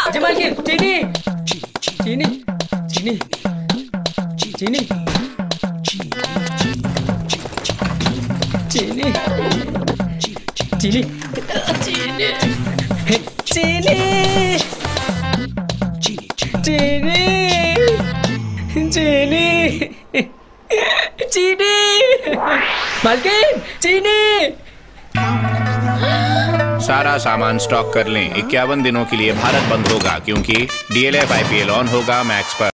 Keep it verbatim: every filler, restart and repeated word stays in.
जमाल की चीनी चीनी चीनी चीनी चीनी चीनी चीनी चीनी चीनी चीनी मालकिन चीनी। सारा सामान स्टॉक कर लें। इक्यावन दिनों के लिए भारत बंद होगा क्योंकि डीएलएफ आईपीएल ऑन होगा मैक्स पर।